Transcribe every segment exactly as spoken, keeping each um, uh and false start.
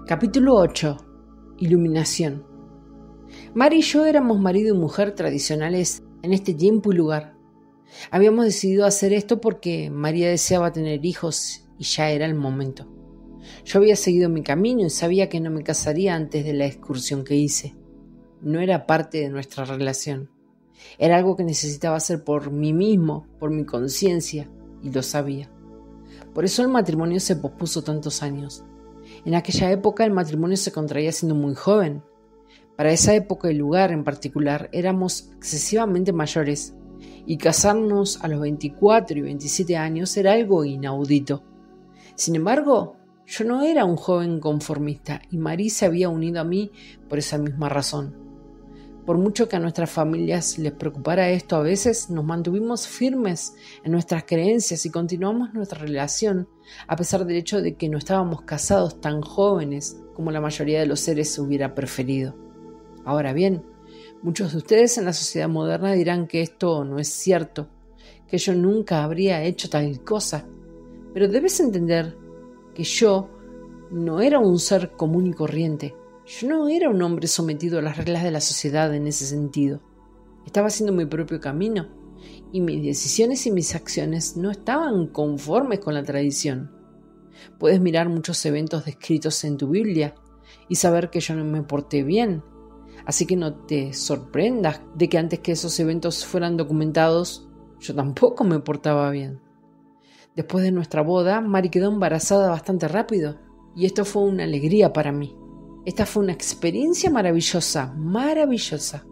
Capítulo ocho. Iluminación. Mari y yo éramos marido y mujer tradicionales en este tiempo y lugar. Habíamos decidido hacer esto porque María deseaba tener hijos y ya era el momento. Yo había seguido mi camino y sabía que no me casaría antes de la excursión que hice. No era parte de nuestra relación. Era algo que necesitaba hacer por mí mismo, por mi conciencia, y lo sabía. Por eso el matrimonio se pospuso tantos años. En aquella época el matrimonio se contraía siendo muy joven. Para esa época y lugar en particular éramos excesivamente mayores y casarnos a los veinticuatro y veintisiete años era algo inaudito. Sin embargo, yo no era un joven conformista y Marí se había unido a mí por esa misma razón. Por mucho que a nuestras familias les preocupara esto a veces, nos mantuvimos firmes en nuestras creencias y continuamos nuestra relación, a pesar del hecho de que no estábamos casados tan jóvenes como la mayoría de los seres hubiera preferido. Ahora bien, muchos de ustedes en la sociedad moderna dirán que esto no es cierto, que yo nunca habría hecho tal cosa, pero debes entender que yo no era un ser común y corriente. Yo no era un hombre sometido a las reglas de la sociedad en ese sentido. Estaba haciendo mi propio camino y mis decisiones y mis acciones no estaban conformes con la tradición. Puedes mirar muchos eventos descritos en tu Biblia y saber que yo no me porté bien. Así que no te sorprendas de que antes que esos eventos fueran documentados, yo tampoco me portaba bien. Después de nuestra boda, Mari quedó embarazada bastante rápido y esto fue una alegría para mí. Esta fue una experiencia maravillosa, maravillosa.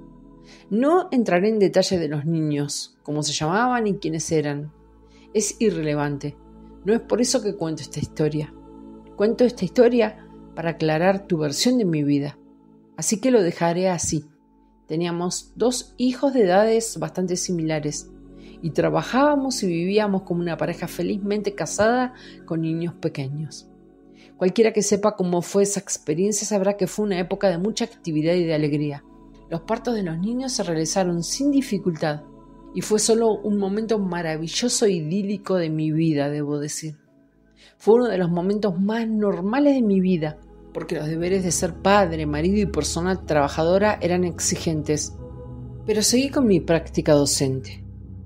No entraré en detalle de los niños, cómo se llamaban y quiénes eran. Es irrelevante. No es por eso que cuento esta historia. Cuento esta historia para aclarar tu versión de mi vida. Así que lo dejaré así. Teníamos dos hijos de edades bastante similares y trabajábamos y vivíamos como una pareja felizmente casada con niños pequeños. Cualquiera que sepa cómo fue esa experiencia sabrá que fue una época de mucha actividad y de alegría. Los partos de los niños se realizaron sin dificultad y fue solo un momento maravilloso e idílico de mi vida, debo decir. Fue uno de los momentos más normales de mi vida, porque los deberes de ser padre, marido y persona trabajadora eran exigentes. Pero seguí con mi práctica docente.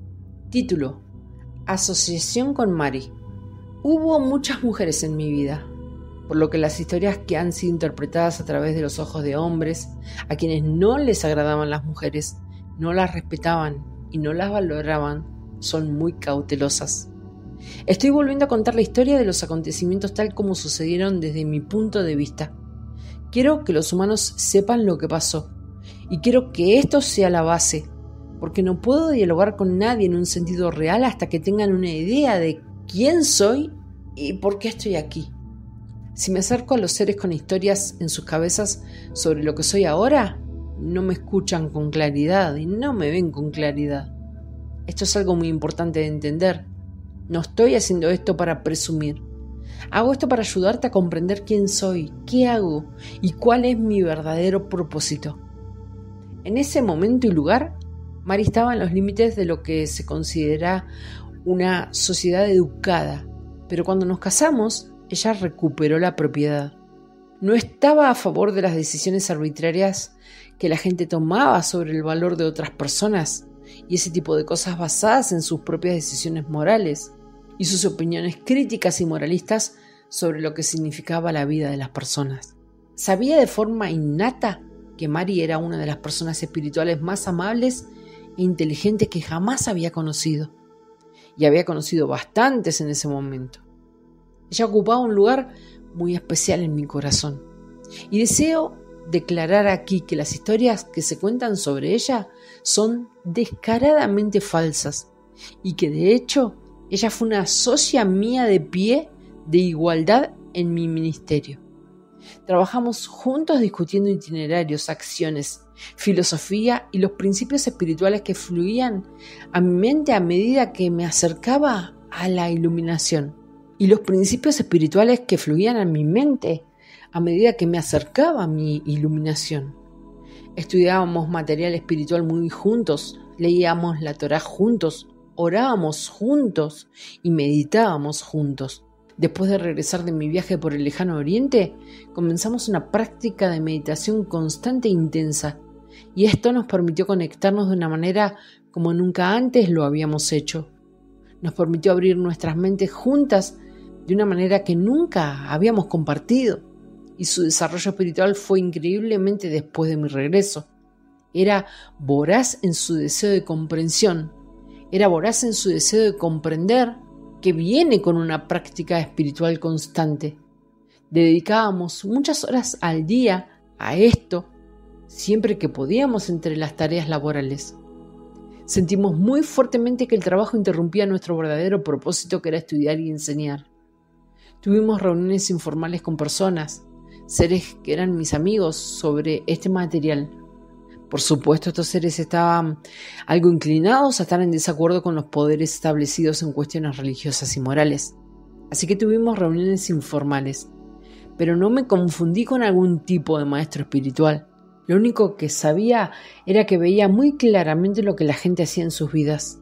Título: Asociación con Mari. Hubo muchas mujeres en mi vida, por lo que las historias que han sido interpretadas a través de los ojos de hombres, a quienes no les agradaban las mujeres, no las respetaban y no las valoraban, son muy cautelosas. Estoy volviendo a contar la historia de los acontecimientos tal como sucedieron desde mi punto de vista. Quiero que los humanos sepan lo que pasó y quiero que esto sea la base, porque no puedo dialogar con nadie en un sentido real hasta que tengan una idea de quién soy y por qué estoy aquí. Si me acerco a los seres con historias en sus cabezas sobre lo que soy ahora, no me escuchan con claridad y no me ven con claridad. Esto es algo muy importante de entender. No estoy haciendo esto para presumir. Hago esto para ayudarte a comprender quién soy, qué hago y cuál es mi verdadero propósito. En ese momento y lugar, Mari estaba en los límites de lo que se considera una sociedad educada, pero cuando nos casamos, ella recuperó la propiedad. No estaba a favor de las decisiones arbitrarias que la gente tomaba sobre el valor de otras personas y ese tipo de cosas basadas en sus propias decisiones morales y sus opiniones críticas y moralistas sobre lo que significaba la vida de las personas. Sabía de forma innata que Mari era una de las personas espirituales más amables e inteligentes que jamás había conocido, y había conocido bastantes en ese momento. Ella ocupaba un lugar muy especial en mi corazón. Y deseo declarar aquí que las historias que se cuentan sobre ella son descaradamente falsas y que de hecho ella fue una socia mía de pie de igualdad en mi ministerio. Trabajamos juntos discutiendo itinerarios, acciones, filosofía y los principios espirituales que fluían a mi mente a medida que me acercaba a la iluminación. Y los principios espirituales que fluían a mi mente a medida que me acercaba a mi iluminación. Estudiábamos material espiritual muy juntos, leíamos la Torá juntos, orábamos juntos y meditábamos juntos. Después de regresar de mi viaje por el lejano oriente, comenzamos una práctica de meditación constante e intensa, y esto nos permitió conectarnos de una manera como nunca antes lo habíamos hecho. Nos permitió abrir nuestras mentes juntas de una manera que nunca habíamos compartido, y su desarrollo espiritual fue increíblemente después de mi regreso. Era voraz en su deseo de comprensión, era voraz en su deseo de comprender que viene con una práctica espiritual constante. Dedicábamos muchas horas al día a esto, siempre que podíamos entre las tareas laborales. Sentimos muy fuertemente que el trabajo interrumpía nuestro verdadero propósito, que era estudiar y enseñar. Tuvimos reuniones informales con personas, seres que eran mis amigos, sobre este material. Por supuesto, estos seres estaban algo inclinados a estar en desacuerdo con los poderes establecidos en cuestiones religiosas y morales. Así que tuvimos reuniones informales, pero no me confundí con algún tipo de maestro espiritual. Lo único que sabía era que veía muy claramente lo que la gente hacía en sus vidas.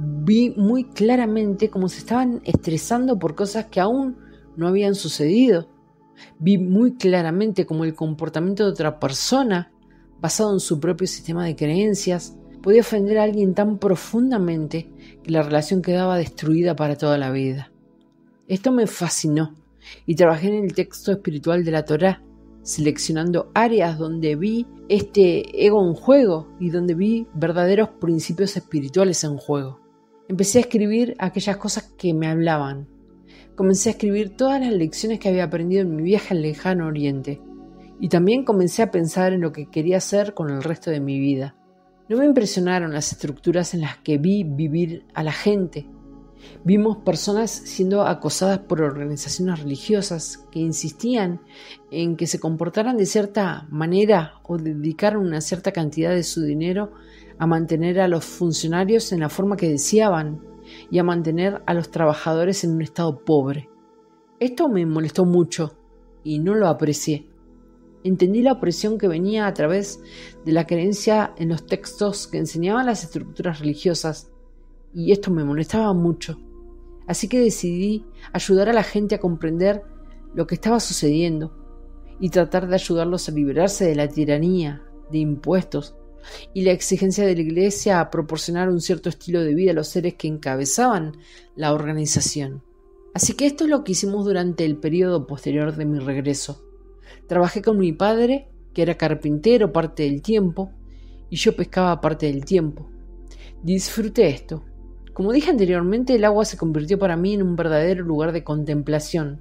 Vi muy claramente cómo se estaban estresando por cosas que aún no habían sucedido. Vi muy claramente cómo el comportamiento de otra persona, basado en su propio sistema de creencias, podía ofender a alguien tan profundamente que la relación quedaba destruida para toda la vida. Esto me fascinó y trabajé en el texto espiritual de la Torá, seleccionando áreas donde vi este ego en juego y donde vi verdaderos principios espirituales en juego. Empecé a escribir aquellas cosas que me hablaban. Comencé a escribir todas las lecciones que había aprendido en mi viaje al lejano oriente. Y también comencé a pensar en lo que quería hacer con el resto de mi vida. No me impresionaron las estructuras en las que vi vivir a la gente. Vimos personas siendo acosadas por organizaciones religiosas que insistían en que se comportaran de cierta manera o dedicaran una cierta cantidad de su dinero a mantener a los funcionarios en la forma que deseaban y a mantener a los trabajadores en un estado pobre. Esto me molestó mucho y no lo aprecié. Entendí la opresión que venía a través de la creencia en los textos que enseñaban las estructuras religiosas, y esto me molestaba mucho. Así que decidí ayudar a la gente a comprender lo que estaba sucediendo y tratar de ayudarlos a liberarse de la tiranía, de impuestos y la exigencia de la Iglesia a proporcionar un cierto estilo de vida a los seres que encabezaban la organización. Así que esto es lo que hicimos durante el periodo posterior de mi regreso. Trabajé con mi padre, que era carpintero parte del tiempo, y yo pescaba parte del tiempo. Disfruté esto. Como dije anteriormente, el agua se convirtió para mí en un verdadero lugar de contemplación.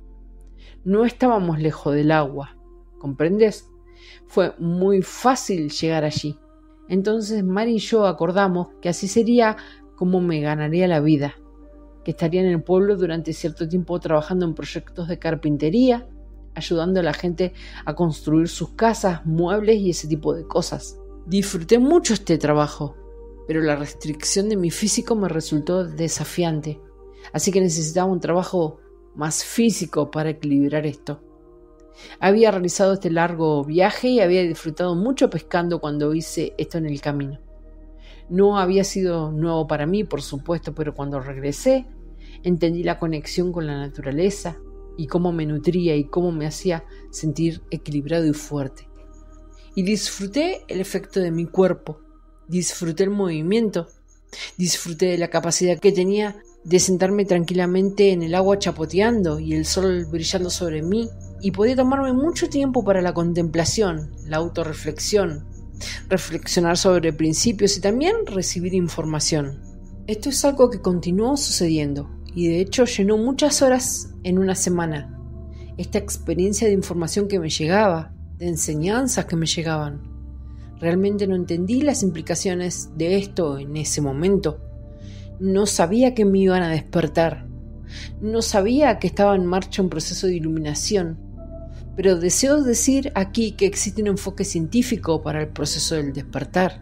No estábamos lejos del agua, ¿comprendes? Fue muy fácil llegar allí. Entonces Mari y yo acordamos que así sería como me ganaría la vida, que estaría en el pueblo durante cierto tiempo trabajando en proyectos de carpintería, ayudando a la gente a construir sus casas, muebles y ese tipo de cosas. Disfruté mucho este trabajo, pero la restricción de mi físico me resultó desafiante, así que necesitaba un trabajo más físico para equilibrar esto. Había realizado este largo viaje y había disfrutado mucho pescando cuando hice esto en el camino. No había sido nuevo para mí, por supuesto, pero cuando regresé, entendí la conexión con la naturaleza y cómo me nutría y cómo me hacía sentir equilibrado y fuerte. Y disfruté el efecto de mi cuerpo, disfruté el movimiento, disfruté de la capacidad que tenía de sentarme tranquilamente en el agua chapoteando y el sol brillando sobre mí, y podía tomarme mucho tiempo para la contemplación, la autorreflexión, reflexionar sobre principios y también recibir información. Esto es algo que continuó sucediendo y de hecho llenó muchas horas en una semana. Esta experiencia de información que me llegaba, de enseñanzas que me llegaban. Realmente no entendí las implicaciones de esto en ese momento. No sabía que me iban a despertar. No sabía que estaba en marcha un proceso de iluminación. Pero deseo decir aquí que existe un enfoque científico para el proceso del despertar.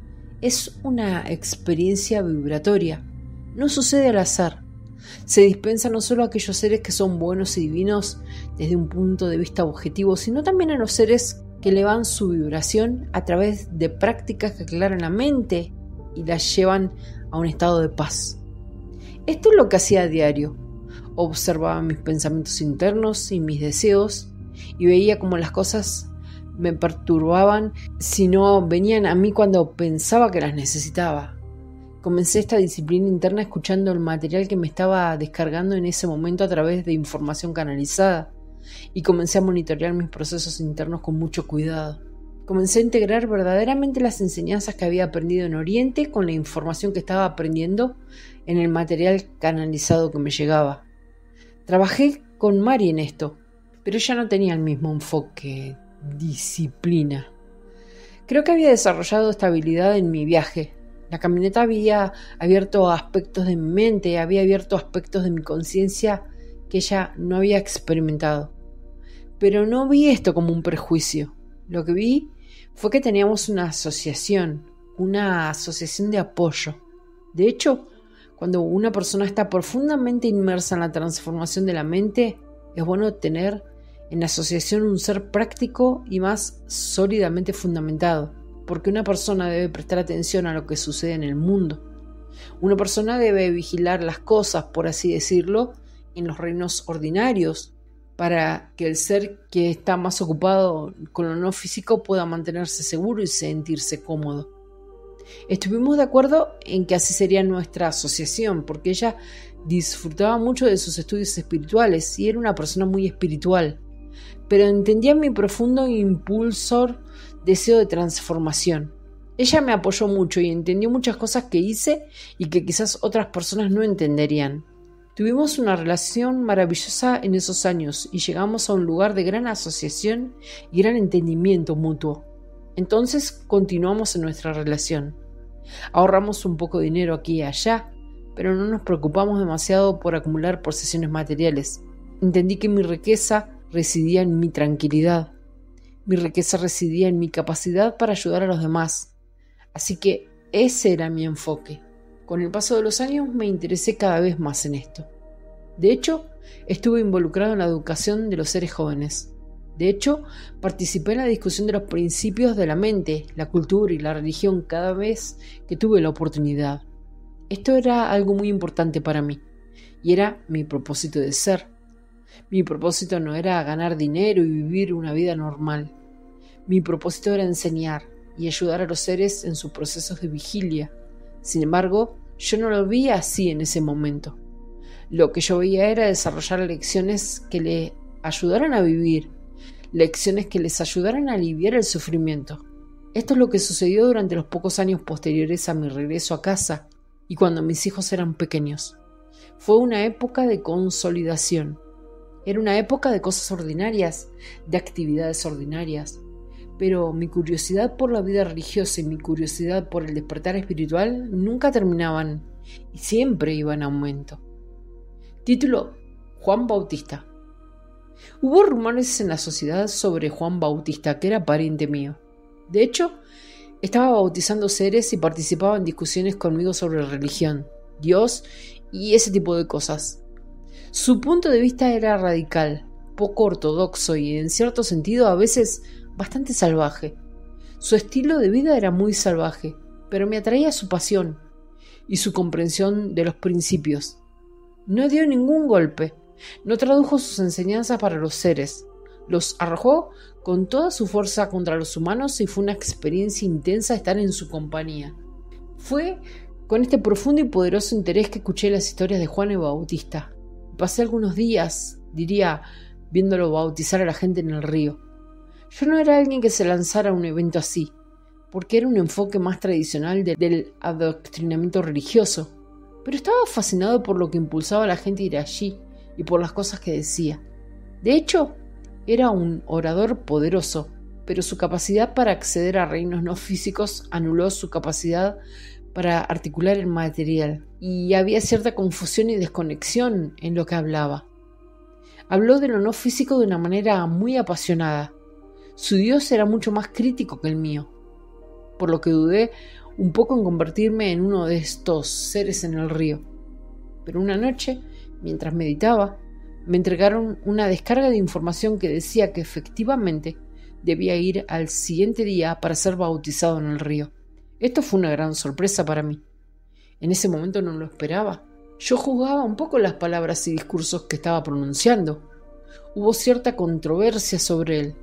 Es una experiencia vibratoria. No sucede al azar. Se dispensa no solo a aquellos seres que son buenos y divinos desde un punto de vista objetivo, sino también a los seres que elevan su vibración a través de prácticas que aclaran la mente y la llevan a un estado de paz. Esto es lo que hacía a diario. observaba mis pensamientos internos y mis deseos y veía cómo las cosas me perturbaban si no venían a mí cuando pensaba que las necesitaba. Comencé esta disciplina interna escuchando el material que me estaba descargando en ese momento a través de información canalizada y comencé a monitorear mis procesos internos con mucho cuidado. Comencé a integrar verdaderamente las enseñanzas que había aprendido en Oriente con la información que estaba aprendiendo en el material canalizado que me llegaba. Trabajé con Mari en esto, pero ella no tenía el mismo enfoque, disciplina. Creo que había desarrollado esta habilidad en mi viaje. La camioneta había abierto aspectos de mi mente, había abierto aspectos de mi conciencia que ella no había experimentado. Pero no vi esto como un prejuicio. Lo que vi fue que teníamos una asociación, una asociación de apoyo. De hecho, cuando una persona está profundamente inmersa en la transformación de la mente, es bueno tener en la asociación un ser práctico y más sólidamente fundamentado, porque una persona debe prestar atención a lo que sucede en el mundo. Una persona debe vigilar las cosas, por así decirlo, en los reinos ordinarios, para que el ser que está más ocupado con lo no físico pueda mantenerse seguro y sentirse cómodo. Estuvimos de acuerdo en que así sería nuestra asociación, porque ella disfrutaba mucho de sus estudios espirituales y era una persona muy espiritual, pero entendía mi profundo impulsor deseo de transformación. Ella me apoyó mucho y entendió muchas cosas que hice y que quizás otras personas no entenderían. Tuvimos una relación maravillosa en esos años y llegamos a un lugar de gran asociación y gran entendimiento mutuo. Entonces continuamos en nuestra relación. Ahorramos un poco de dinero aquí y allá, pero no nos preocupamos demasiado por acumular posesiones materiales. Entendí que mi riqueza residía en mi tranquilidad. Mi riqueza residía en mi capacidad para ayudar a los demás. Así que ese era mi enfoque. Con el paso de los años me interesé cada vez más en esto. De hecho, estuve involucrado en la educación de los seres jóvenes. De hecho, participé en la discusión de los principios de la mente, la cultura y la religión cada vez que tuve la oportunidad. Esto era algo muy importante para mí, y era mi propósito de ser. Mi propósito no era ganar dinero y vivir una vida normal. Mi propósito era enseñar y ayudar a los seres en sus procesos de vigilia. Sin embargo, yo no lo veía así en ese momento. Lo que yo veía era desarrollar lecciones que le ayudaran a vivir, lecciones que les ayudaran a aliviar el sufrimiento. Esto es lo que sucedió durante los pocos años posteriores a mi regreso a casa y cuando mis hijos eran pequeños. Fue una época de consolidación. Era una época de cosas ordinarias, de actividades ordinarias. Pero mi curiosidad por la vida religiosa y mi curiosidad por el despertar espiritual nunca terminaban y siempre iban en aumento. Título: Juan Bautista. Hubo rumores en la sociedad sobre Juan Bautista, que era pariente mío. De hecho, estaba bautizando seres y participaba en discusiones conmigo sobre religión, Dios y ese tipo de cosas. Su punto de vista era radical, poco ortodoxo y en cierto sentido a veces bastante salvaje. Su estilo de vida era muy salvaje, pero me atraía su pasión y su comprensión de los principios. No dio ningún golpe, no tradujo sus enseñanzas para los seres, los arrojó con toda su fuerza contra los humanos y fue una experiencia intensa estar en su compañía. Fue con este profundo y poderoso interés que escuché las historias de Juan el Bautista. Pasé algunos días, diría, viéndolo bautizar a la gente en el río. Yo no era alguien que se lanzara a un evento así, porque era un enfoque más tradicional de, del adoctrinamiento religioso, pero estaba fascinado por lo que impulsaba a la gente a ir allí y por las cosas que decía. De hecho, era un orador poderoso, pero su capacidad para acceder a reinos no físicos anuló su capacidad para articular el material, y había cierta confusión y desconexión en lo que hablaba. Habló de lo no físico de una manera muy apasionada. Su Dios era mucho más crítico que el mío, por lo que dudé un poco en convertirme en uno de estos seres en el río. Pero una noche, mientras meditaba, me entregaron una descarga de información que decía que efectivamente debía ir al siguiente día para ser bautizado en el río. Esto fue una gran sorpresa para mí. En ese momento no lo esperaba. Yo juzgaba un poco las palabras y discursos que estaba pronunciando. Hubo cierta controversia sobre él.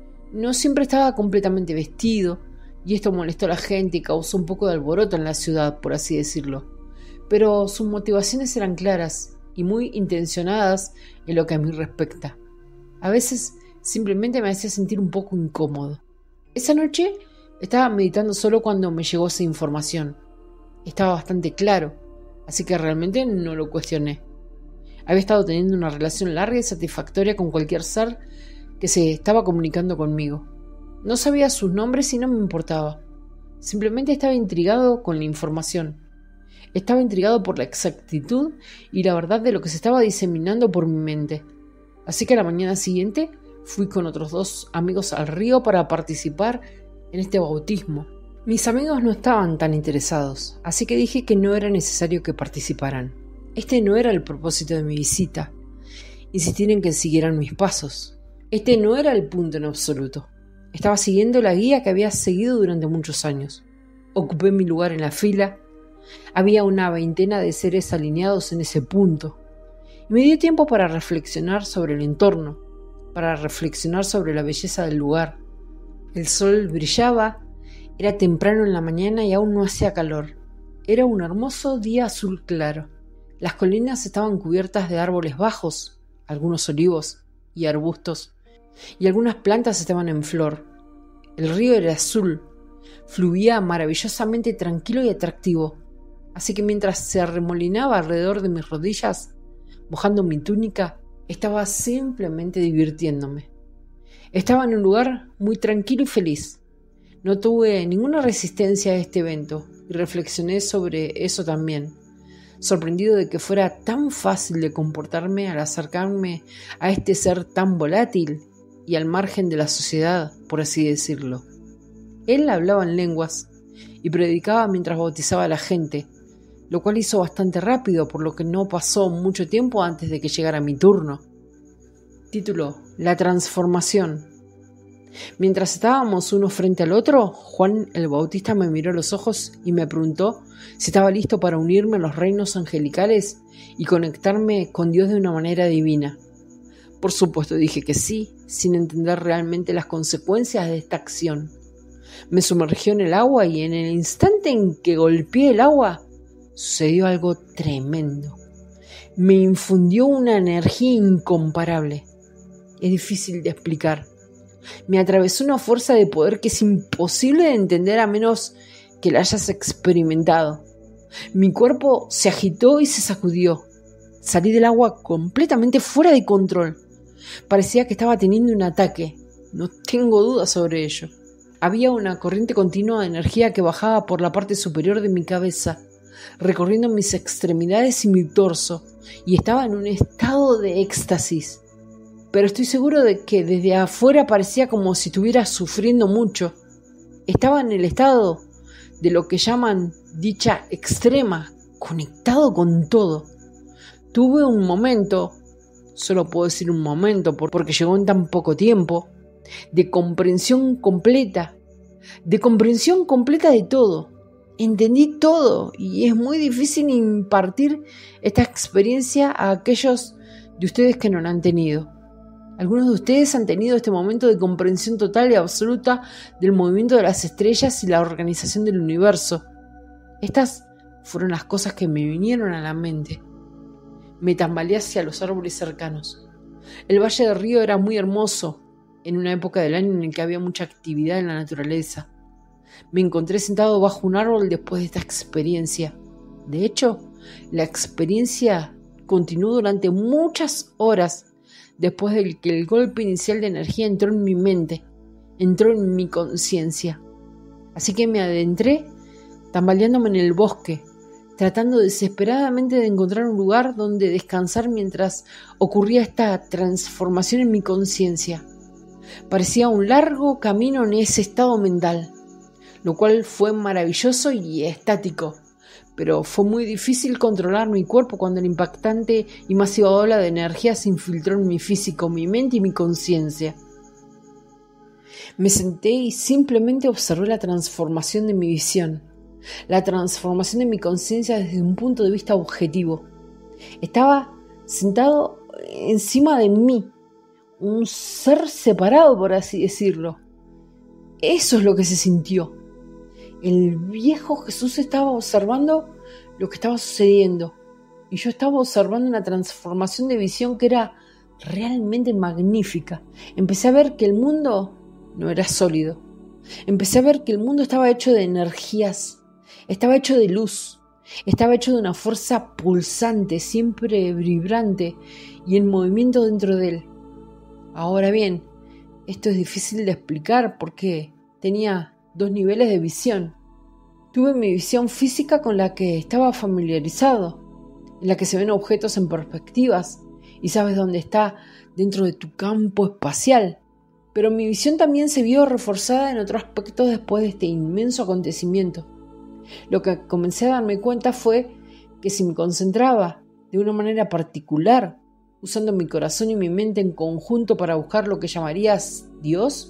No siempre estaba completamente vestido, y esto molestó a la gente y causó un poco de alboroto en la ciudad, por así decirlo. Pero sus motivaciones eran claras y muy intencionadas en lo que a mí respecta. A veces simplemente me hacía sentir un poco incómodo. Esa noche estaba meditando solo cuando me llegó esa información. Estaba bastante claro, así que realmente no lo cuestioné. Había estado teniendo una relación larga y satisfactoria con cualquier ser que se estaba comunicando conmigo. No sabía sus nombres y no me importaba. Simplemente estaba intrigado con la información. Estaba intrigado por la exactitud y la verdad de lo que se estaba diseminando por mi mente. Así que a la mañana siguiente fui con otros dos amigos al río para participar en este bautismo. Mis amigos no estaban tan interesados, así que dije que no era necesario que participaran. Este no era el propósito de mi visita. Insistir en que siguieran mis pasos. Este no era el punto en absoluto. Estaba siguiendo la guía que había seguido durante muchos años. Ocupé mi lugar en la fila. Había una veintena de seres alineados en ese punto. Y me dio tiempo para reflexionar sobre el entorno, para reflexionar sobre la belleza del lugar. El sol brillaba, era temprano en la mañana y aún no hacía calor. Era un hermoso día azul claro. Las colinas estaban cubiertas de árboles bajos, algunos olivos y arbustos, y algunas plantas estaban en flor. El río era azul, fluía maravillosamente tranquilo y atractivo, así que mientras se arremolinaba alrededor de mis rodillas, mojando mi túnica, estaba simplemente divirtiéndome. Estaba en un lugar muy tranquilo y feliz. No tuve ninguna resistencia a este evento y reflexioné sobre eso también, sorprendido de que fuera tan fácil de comportarme al acercarme a este ser tan volátil y al margen de la sociedad, por así decirlo. Él hablaba en lenguas y predicaba mientras bautizaba a la gente, lo cual hizo bastante rápido, por lo que no pasó mucho tiempo antes de que llegara mi turno. Título: La transformación. Mientras estábamos uno frente al otro, Juan el Bautista me miró a los ojos y me preguntó si estaba listo para unirme a los reinos angelicales y conectarme con Dios de una manera divina. Por supuesto dije que sí, sin entender realmente las consecuencias de esta acción. Me sumergió en el agua y en el instante en que golpeé el agua, sucedió algo tremendo. Me infundió una energía incomparable. Es difícil de explicar. Me atravesó una fuerza de poder que es imposible de entender a menos que la hayas experimentado. Mi cuerpo se agitó y se sacudió. Salí del agua completamente fuera de control. Parecía que estaba teniendo un ataque. No tengo dudas sobre ello. Había una corriente continua de energía que bajaba por la parte superior de mi cabeza, recorriendo mis extremidades y mi torso, y estaba en un estado de éxtasis. Pero estoy seguro de que desde afuera parecía como si estuviera sufriendo mucho. Estaba en el estado de lo que llaman dicha extrema, conectado con todo. Tuve un momento, solo puedo decir un momento porque llegó en tan poco tiempo, de comprensión completa, de comprensión completa de todo. Entendí todo y es muy difícil impartir esta experiencia a aquellos de ustedes que no la han tenido. Algunos de ustedes han tenido este momento de comprensión total y absoluta del movimiento de las estrellas y la organización del universo. Estas fueron las cosas que me vinieron a la mente. Me tambaleé hacia los árboles cercanos. El valle del río era muy hermoso, en una época del año en la que había mucha actividad en la naturaleza. Me encontré sentado bajo un árbol después de esta experiencia. De hecho, la experiencia continuó durante muchas horas después de que el golpe inicial de energía entró en mi mente, entró en mi conciencia. Así que me adentré, tambaleándome en el bosque, tratando desesperadamente de encontrar un lugar donde descansar mientras ocurría esta transformación en mi conciencia. Parecía un largo camino en ese estado mental, lo cual fue maravilloso y estático, pero fue muy difícil controlar mi cuerpo cuando la impactante y masiva ola de energía se infiltró en mi físico, mi mente y mi conciencia. Me senté y simplemente observé la transformación de mi visión, la transformación de mi conciencia desde un punto de vista objetivo. Estaba sentado encima de mí, un ser separado, por así decirlo. Eso es lo que se sintió. El viejo Jesús estaba observando lo que estaba sucediendo y yo estaba observando una transformación de visión que era realmente magnífica. Empecé a ver que el mundo no era sólido. Empecé a ver que el mundo estaba hecho de energías, estaba hecho de luz, estaba hecho de una fuerza pulsante, siempre vibrante y en movimiento dentro de él. Ahora bien, esto es difícil de explicar porque tenía dos niveles de visión. Tuve mi visión física con la que estaba familiarizado, en la que se ven objetos en perspectivas y sabes dónde está dentro de tu campo espacial. Pero mi visión también se vio reforzada en otro aspecto después de este inmenso acontecimiento. Lo que comencé a darme cuenta fue que si me concentraba de una manera particular, usando mi corazón y mi mente en conjunto para buscar lo que llamarías Dios,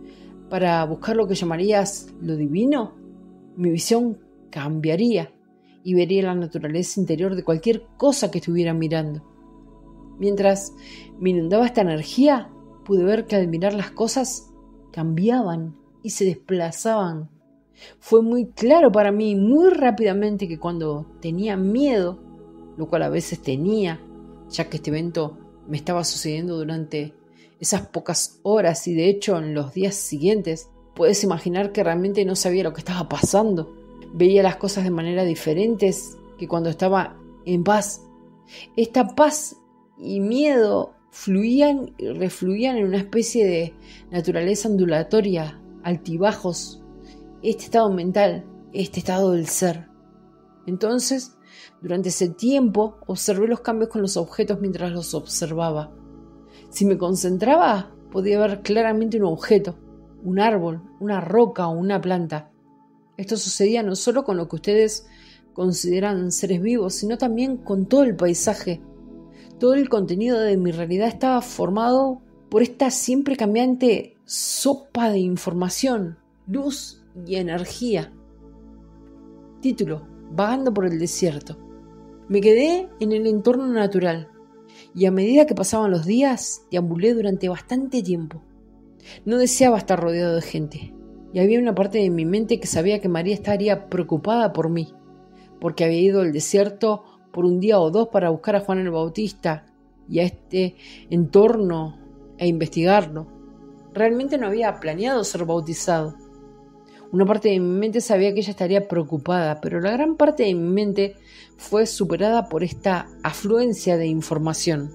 para buscar lo que llamarías lo divino, mi visión cambiaría y vería la naturaleza interior de cualquier cosa que estuviera mirando. Mientras me inundaba esta energía, pude ver que al mirar las cosas cambiaban y se desplazaban. Fue muy claro para mí muy rápidamente que cuando tenía miedo, lo cual a veces tenía, ya que este evento me estaba sucediendo durante esas pocas horas y de hecho en los días siguientes, puedes imaginar que realmente no sabía lo que estaba pasando. Veía las cosas de manera diferentes que cuando estaba en paz. Esta paz y miedo fluían y refluían en una especie de naturaleza ondulatoria, altibajos, este estado mental, este estado del ser. Entonces, durante ese tiempo, observé los cambios con los objetos mientras los observaba. Si me concentraba, podía ver claramente un objeto, un árbol, una roca o una planta. Esto sucedía no solo con lo que ustedes consideran seres vivos, sino también con todo el paisaje. Todo el contenido de mi realidad estaba formado por esta siempre cambiante sopa de información, luz y energía. Título: Vagando por el desierto. Me quedé en el entorno natural y a medida que pasaban los días, deambulé durante bastante tiempo. No deseaba estar rodeado de gente y había una parte de mi mente que sabía que María estaría preocupada por mí, porque había ido al desierto por un día o dos para buscar a Juan el Bautista y a este entorno e investigarlo. Realmente no había planeado ser bautizado. Una parte de mi mente sabía que ella estaría preocupada, pero la gran parte de mi mente fue superada por esta afluencia de información.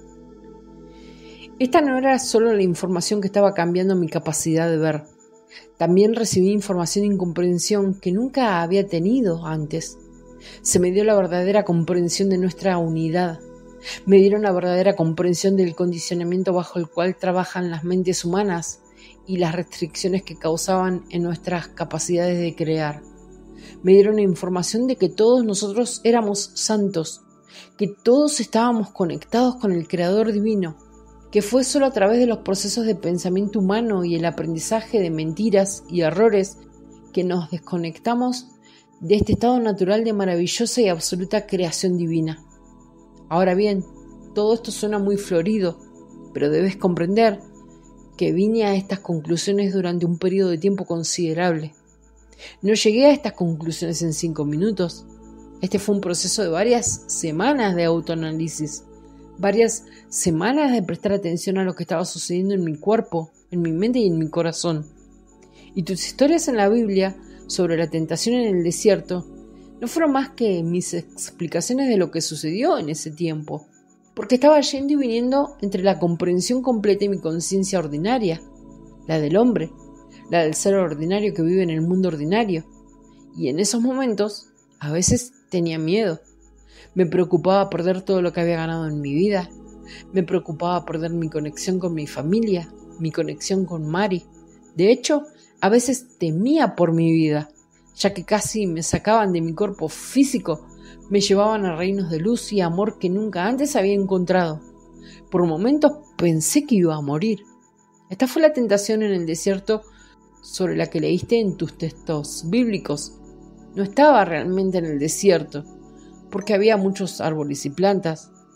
Esta no era solo la información que estaba cambiando mi capacidad de ver. También recibí información y comprensión que nunca había tenido antes. Se me dio la verdadera comprensión de nuestra unidad. Me dieron la verdadera comprensión del condicionamiento bajo el cual trabajan las mentes humanas y las restricciones que causaban en nuestras capacidades de crear. Me dieron la información de que todos nosotros éramos santos, que todos estábamos conectados con el Creador Divino, que fue solo a través de los procesos de pensamiento humano y el aprendizaje de mentiras y errores que nos desconectamos de este estado natural de maravillosa y absoluta creación divina. Ahora bien, todo esto suena muy florido, pero debes comprender que vine a estas conclusiones durante un periodo de tiempo considerable. No llegué a estas conclusiones en cinco minutos. Este fue un proceso de varias semanas de autoanálisis, varias semanas de prestar atención a lo que estaba sucediendo en mi cuerpo, en mi mente y en mi corazón. Y tus historias en la Biblia sobre la tentación en el desierto no fueron más que mis explicaciones de lo que sucedió en ese tiempo, porque estaba yendo y viniendo entre la comprensión completa y mi conciencia ordinaria, la del hombre, la del ser ordinario que vive en el mundo ordinario. Y en esos momentos, a veces tenía miedo. Me preocupaba perder todo lo que había ganado en mi vida. Me preocupaba perder mi conexión con mi familia, mi conexión con Mari. De hecho, a veces temía por mi vida, ya que casi me sacaban de mi cuerpo físico, me llevaban a reinos de luz y amor que nunca antes había encontrado. Por momentos pensé que iba a morir. Esta fue la tentación en el desierto sobre la que leíste en tus textos bíblicos. No estaba realmente en el desierto, porque había muchos árboles y plantas,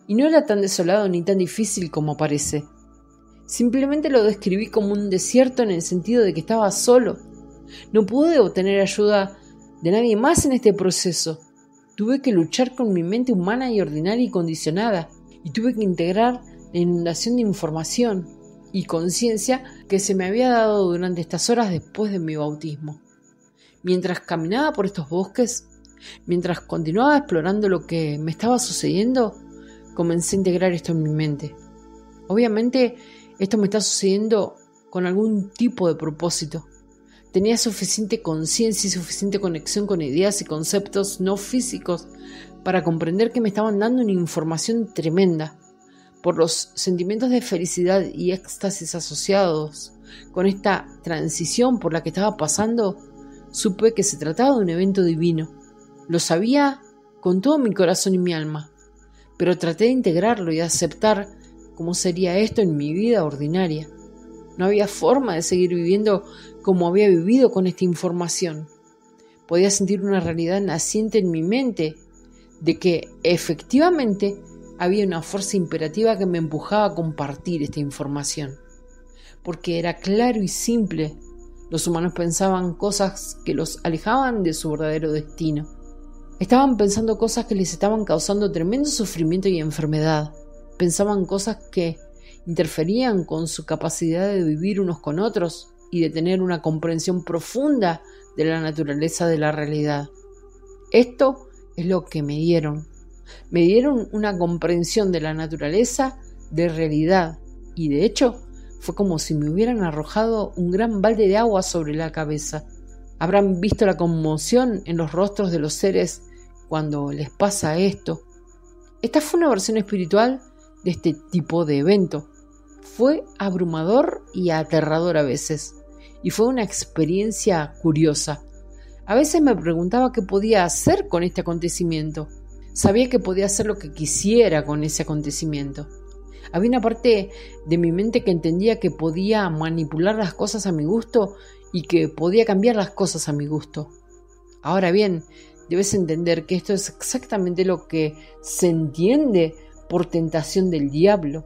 Y no era tan desolado ni tan difícil como parece. Simplemente lo describí como un desierto en el sentido de que estaba solo. No pude obtener ayuda de nadie más en este proceso. Tuve que luchar con mi mente humana y ordinaria y condicionada, y tuve que integrar la inundación de información y conciencia que se me había dado durante estas horas después de mi bautismo. Mientras caminaba por estos bosques, mientras continuaba explorando lo que me estaba sucediendo, comencé a integrar esto en mi mente. Obviamente, esto me está sucediendo con algún tipo de propósito. Tenía suficiente conciencia y suficiente conexión con ideas y conceptos no físicos para comprender que me estaban dando una información tremenda. Por los sentimientos de felicidad y éxtasis asociados con esta transición por la que estaba pasando, supe que se trataba de un evento divino. Lo sabía con todo mi corazón y mi alma, pero traté de integrarlo y de aceptar cómo sería esto en mi vida ordinaria. No había forma de seguir viviendo como había vivido con esta información. Podía sentir una realidad naciente en mi mente de que efectivamente había una fuerza imperativa que me empujaba a compartir esta información. Porque era claro y simple. Los humanos pensaban cosas que los alejaban de su verdadero destino. Estaban pensando cosas que les estaban causando tremendo sufrimiento y enfermedad. Pensaban cosas que interferían con su capacidad de vivir unos con otros y de tener una comprensión profunda de la naturaleza de la realidad. Esto es lo que me dieron. Me dieron una comprensión de la naturaleza de realidad y de hecho fue como si me hubieran arrojado un gran balde de agua sobre la cabeza. Habrán visto la conmoción en los rostros de los seres cuando les pasa esto. Esta fue una versión espiritual de este tipo de evento. Fue abrumador y aterrador a veces, y fue una experiencia curiosa. A veces me preguntaba qué podía hacer con este acontecimiento. Sabía que podía hacer lo que quisiera con ese acontecimiento. Había una parte de mi mente que entendía que podía manipular las cosas a mi gusto y que podía cambiar las cosas a mi gusto. Ahora bien, debes entender que esto es exactamente lo que se entiende por tentación del diablo.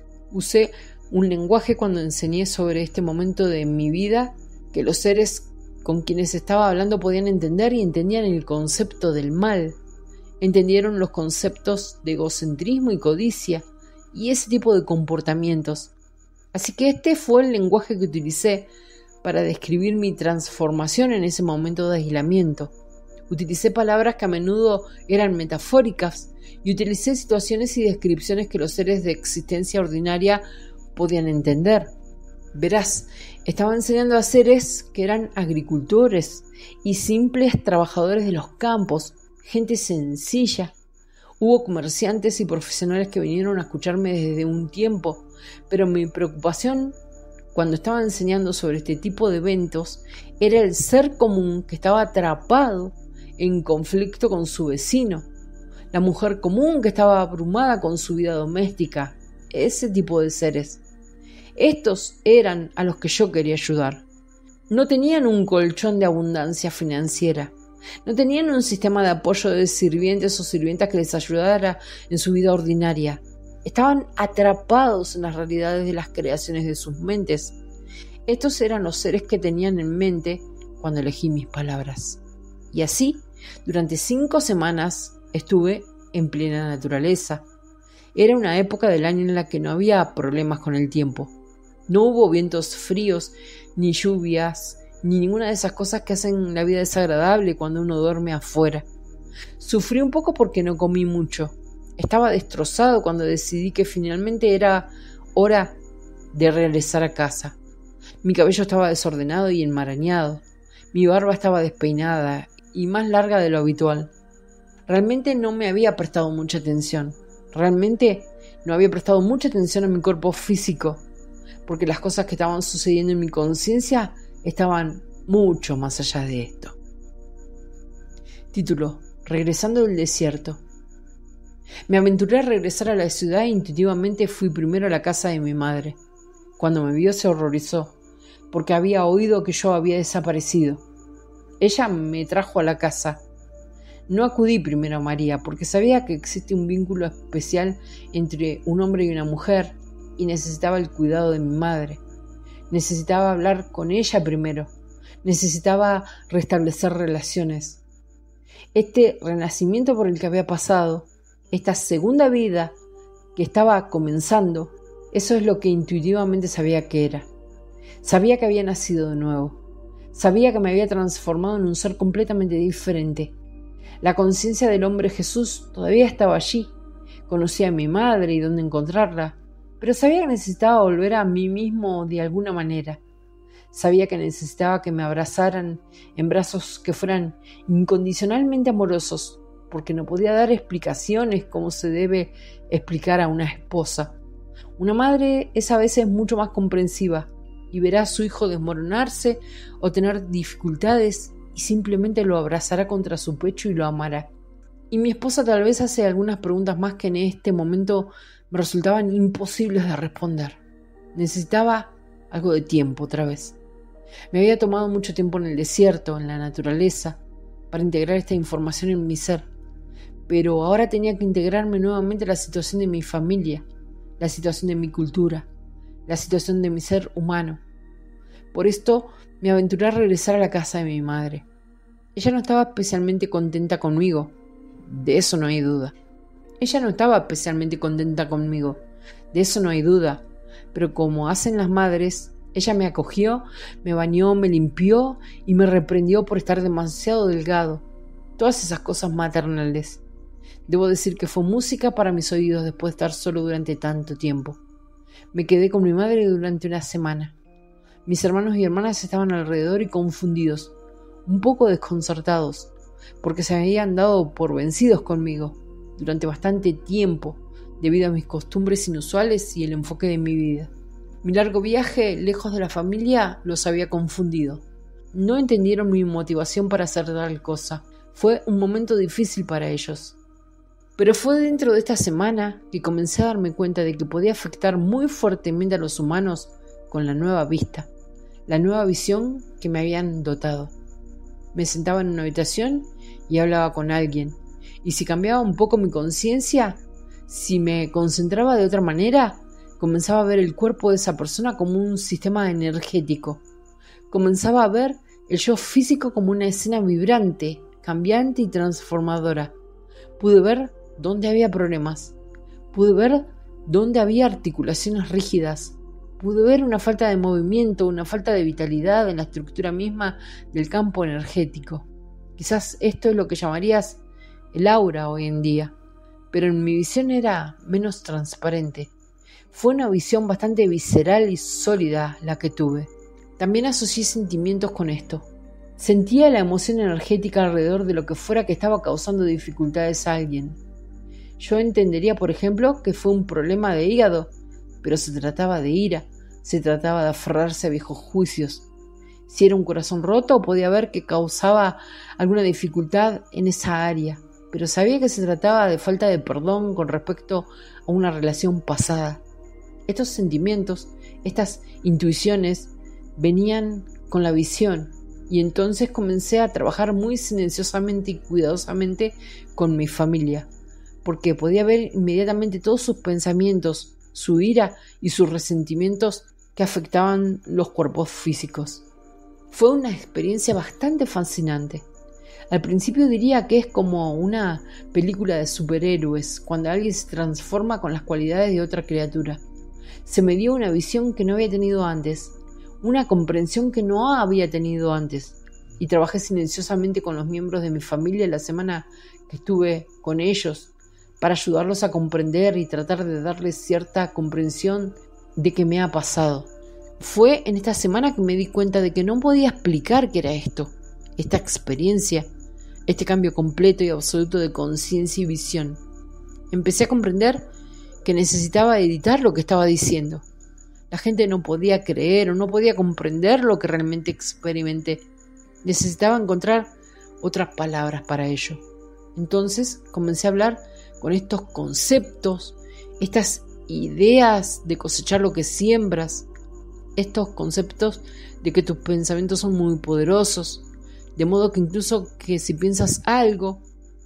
Usé un lenguaje cuando enseñé sobre este momento de mi vida que los seres con quienes estaba hablando podían entender y entendían el concepto del mal. Entendieron los conceptos de egocentrismo y codicia y ese tipo de comportamientos. Así que este fue el lenguaje que utilicé para describir mi transformación en ese momento de aislamiento. Utilicé palabras que a menudo eran metafóricas y utilicé situaciones y descripciones que los seres de existencia ordinaria podían entender. Verás, estaba enseñando a seres que eran agricultores y simples trabajadores de los campos, gente sencilla. Hubo comerciantes y profesionales que vinieron a escucharme desde un tiempo, pero mi preocupación cuando estaba enseñando sobre este tipo de eventos era el ser común que estaba atrapado en conflicto con su vecino, la mujer común que estaba abrumada con su vida doméstica, ese tipo de seres. Estos eran a los que yo quería ayudar. No tenían un colchón de abundancia financiera. No tenían un sistema de apoyo de sirvientes o sirvientas que les ayudara en su vida ordinaria. Estaban atrapados en las realidades de las creaciones de sus mentes. Estos eran los seres que tenían en mente cuando elegí mis palabras. Y así, durante cinco semanas estuve en plena naturaleza. Era una época del año en la que no había problemas con el tiempo. No hubo vientos fríos, ni lluvias, ni ninguna de esas cosas que hacen la vida desagradable cuando uno duerme afuera. Sufrí un poco porque no comí mucho. Estaba destrozado cuando decidí que finalmente era hora de regresar a casa. Mi cabello estaba desordenado y enmarañado. Mi barba estaba despeinada y más larga de lo habitual. Realmente no me había prestado mucha atención. Realmente no había prestado mucha atención a mi cuerpo físico, porque las cosas que estaban sucediendo en mi conciencia estaban mucho más allá de esto. Título: Regresando del desierto. Me aventuré a regresar a la ciudad e intuitivamente fui primero a la casa de mi madre. Cuando me vio se horrorizó, porque había oído que yo había desaparecido. Ella me trajo a la casa. No acudí primero a María porque sabía que existe un vínculo especial entre un hombre y una mujer y necesitaba el cuidado de mi madre. Necesitaba hablar con ella primero. Necesitaba restablecer relaciones. Este renacimiento por el que había pasado, esta segunda vida que estaba comenzando, eso es lo que intuitivamente sabía que era. Sabía que había nacido de nuevo. Sabía que me había transformado en un ser completamente diferente. La conciencia del hombre Jesús todavía estaba allí. Conocía a mi madre y dónde encontrarla, pero sabía que necesitaba volver a mí mismo de alguna manera. Sabía que necesitaba que me abrazaran en brazos que fueran incondicionalmente amorosos, porque no podía dar explicaciones como se debe explicar a una esposa. Una madre es a veces mucho más comprensiva y verá a su hijo desmoronarse o tener dificultades y simplemente lo abrazará contra su pecho y lo amará. Y mi esposa tal vez hace algunas preguntas más que en este momento me resultaban imposibles de responder. Necesitaba algo de tiempo otra vez. Me había tomado mucho tiempo en el desierto, en la naturaleza, para integrar esta información en mi ser. Pero ahora tenía que integrarme nuevamente a la situación de mi familia, la situación de mi cultura, la situación de mi ser humano. Por esto me aventuré a regresar a la casa de mi madre. Ella no estaba especialmente contenta conmigo, de eso no hay duda. Ella no estaba especialmente contenta conmigo, de eso no hay duda. Pero como hacen las madres, ella me acogió, me bañó, me limpió y me reprendió por estar demasiado delgado. Todas esas cosas maternales. Debo decir que fue música para mis oídos después de estar solo durante tanto tiempo. Me quedé con mi madre durante una semana. Mis hermanos y hermanas estaban alrededor y confundidos, un poco desconcertados, porque se habían dado por vencidos conmigo durante bastante tiempo, debido a mis costumbres inusuales y el enfoque de mi vida. Mi largo viaje, lejos de la familia, los había confundido. No entendieron mi motivación para hacer tal cosa. Fue un momento difícil para ellos. Pero fue dentro de esta semana que comencé a darme cuenta de que podía afectar muy fuertemente a los humanos con la nueva vista, la nueva visión que me habían dotado. Me sentaba en una habitación y hablaba con alguien, y si cambiaba un poco mi conciencia, si me concentraba de otra manera, comenzaba a ver el cuerpo de esa persona como un sistema energético. Comenzaba a ver el yo físico como una escena vibrante, cambiante y transformadora. Pude ver dónde había problemas. Pude ver dónde había articulaciones rígidas. Pude ver una falta de movimiento, una falta de vitalidad en la estructura misma del campo energético. Quizás esto es lo que llamarías el aura hoy en día, pero en mi visión era menos transparente. Fue una visión bastante visceral y sólida la que tuve. También asocié sentimientos con esto. Sentía la emoción energética alrededor de lo que fuera que estaba causando dificultades a alguien. Yo entendería, por ejemplo, que fue un problema de hígado, pero se trataba de ira, se trataba de aferrarse a viejos juicios. Si era un corazón roto, podía ver que causaba alguna dificultad en esa área, pero sabía que se trataba de falta de perdón con respecto a una relación pasada. Estos sentimientos, estas intuiciones, venían con la visión, y entonces comencé a trabajar muy silenciosamente y cuidadosamente con mi familia, porque podía ver inmediatamente todos sus pensamientos, su ira y sus resentimientos que afectaban los cuerpos físicos. Fue una experiencia bastante fascinante. Al principio diría que es como una película de superhéroes, cuando alguien se transforma con las cualidades de otra criatura. Se me dio una visión que no había tenido antes, una comprensión que no había tenido antes, y trabajé silenciosamente con los miembros de mi familia la semana que estuve con ellos, para ayudarlos a comprender y tratar de darles cierta comprensión de qué me ha pasado. Fue en esta semana que me di cuenta de que no podía explicar qué era esto, esta experiencia, este cambio completo y absoluto de conciencia y visión. Empecé a comprender que necesitaba editar lo que estaba diciendo. La gente no podía creer o no podía comprender lo que realmente experimenté. Necesitaba encontrar otras palabras para ello. Entonces comencé a hablar con estos conceptos, estas ideas de cosechar lo que siembras, estos conceptos de que tus pensamientos son muy poderosos, de modo que incluso que si piensas algo,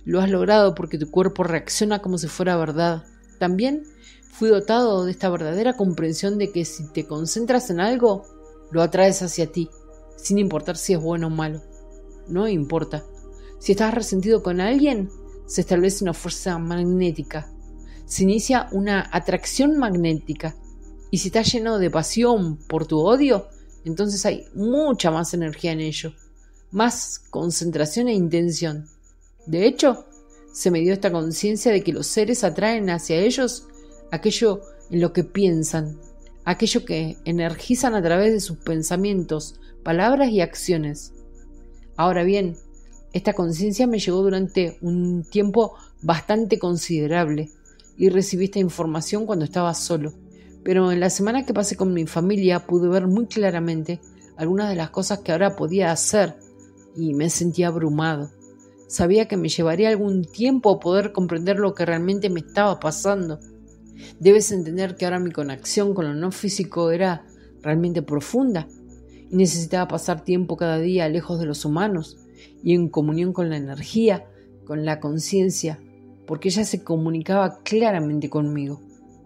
Lo has logrado porque tu cuerpo reacciona como si fuera verdad. También fui dotado de esta verdadera comprensión de que si te concentras en algo, lo atraes hacia ti, sin importar si es bueno o malo. No importa. Si estás resentido con alguien, se establece una fuerza magnética. Se inicia una atracción magnética. Y si estás lleno de pasión por tu odio, entonces hay mucha más energía en ello. Más concentración e intención. De hecho, se me dio esta conciencia de que los seres atraen hacia ellos aquello en lo que piensan, aquello que energizan a través de sus pensamientos, palabras y acciones. Ahora bien, esta conciencia me llegó durante un tiempo bastante considerable y recibí esta información cuando estaba solo. Pero en la semana que pasé con mi familia pude ver muy claramente algunas de las cosas que ahora podía hacer y me sentía abrumado. Sabía que me llevaría algún tiempo poder comprender lo que realmente me estaba pasando. Debes entender que ahora mi conexión con lo no físico era realmente profunda y necesitaba pasar tiempo cada día lejos de los humanos y en comunión con la energía, con la conciencia, porque ella se comunicaba claramente conmigo.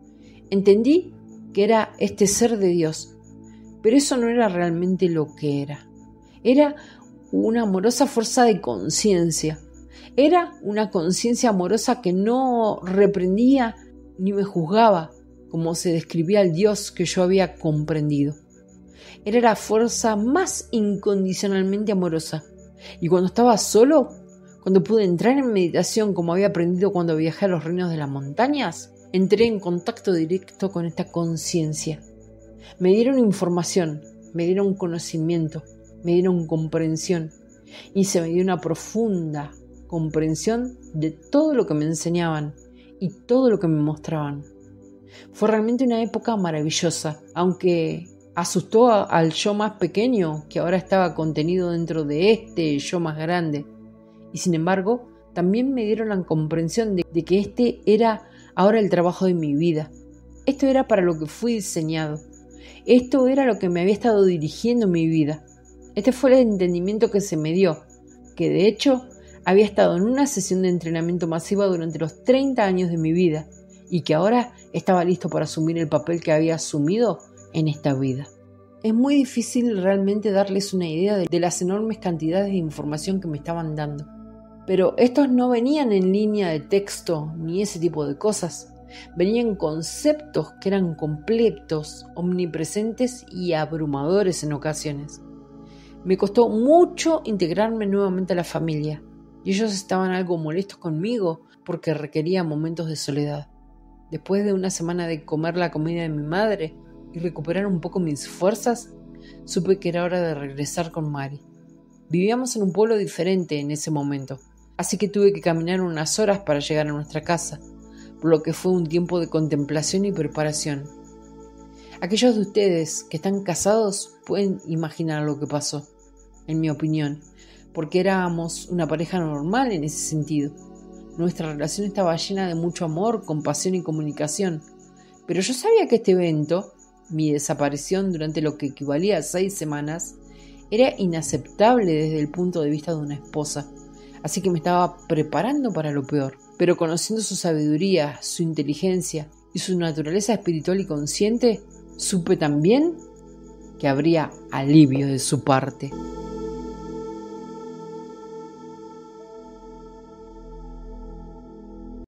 Entendí que era este ser de Dios, pero eso no era realmente lo que era. Era una amorosa fuerza de conciencia. Era una conciencia amorosa que no reprendía ni me juzgaba, como se describía el Dios que yo había comprendido. Era la fuerza más incondicionalmente amorosa. Y cuando estaba solo, cuando pude entrar en meditación como había aprendido cuando viajé a los reinos de las montañas, entré en contacto directo con esta conciencia. Me dieron información, me dieron conocimiento, me dieron comprensión y se me dio una profunda comprensión de todo lo que me enseñaban y todo lo que me mostraban. Fue realmente una época maravillosa, aunque asustó a, al yo más pequeño que ahora estaba contenido dentro de este yo más grande. Y sin embargo, también me dieron la comprensión de, de que este era ahora el trabajo de mi vida. Esto era para lo que fui diseñado. Esto era lo que me había estado dirigiendo en mi vida. Este fue el entendimiento que se me dio, que de hecho había estado en una sesión de entrenamiento masiva durante los treinta años de mi vida y que ahora estaba listo para asumir el papel que había asumido en esta vida. Es muy difícil realmente darles una idea de, de las enormes cantidades de información que me estaban dando. Pero estos no venían en línea de texto ni ese tipo de cosas. Venían conceptos que eran completos, omnipresentes y abrumadores en ocasiones. Me costó mucho integrarme nuevamente a la familia y ellos estaban algo molestos conmigo porque requería momentos de soledad. Después de una semana de comer la comida de mi madre y recuperar un poco mis fuerzas, supe que era hora de regresar con Mari. Vivíamos en un pueblo diferente en ese momento, así que tuve que caminar unas horas para llegar a nuestra casa, por lo que fue un tiempo de contemplación y preparación. Aquellos de ustedes que están casados pueden imaginar lo que pasó, en mi opinión, porque éramos una pareja normal en ese sentido. Nuestra relación estaba llena de mucho amor, compasión y comunicación, pero yo sabía que este evento, mi desaparición durante lo que equivalía a seis semanas, era inaceptable desde el punto de vista de una esposa, así que me estaba preparando para lo peor. Pero conociendo su sabiduría, su inteligencia y su naturaleza espiritual y consciente, supe también que habría alivio de su parte.